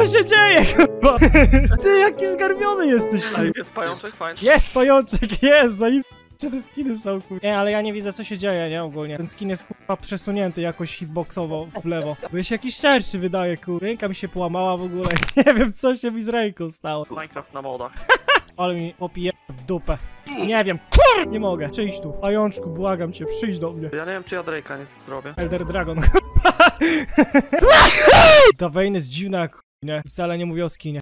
Co się dzieje, kurwa? Ty, jaki zgarbiony jesteś, Ej, jest pajączek, fajny. Jest pajączek, jest, co te skiny są, kurwa. Nie, ale ja nie widzę, co się dzieje, nie, ogólnie. Ten skin jest, kurwa, przesunięty jakoś hitboxowo w lewo. Bo się jakiś szerszy wydaje, kurwa. Ręka mi się połamała w ogóle. Nie wiem, co się mi z ręką stało. Minecraft na modach. Ale mi popije w dupę. Nie wiem, kur... Nie mogę. Przyjdź tu. Pajączku, błagam cię, przyjdź do mnie. Ja nie wiem, czy ja Drake'a nie zrobię. Elder Dragon. Ta Vayne jest dziwna, jak nie. Wcale nie mówię o skinie.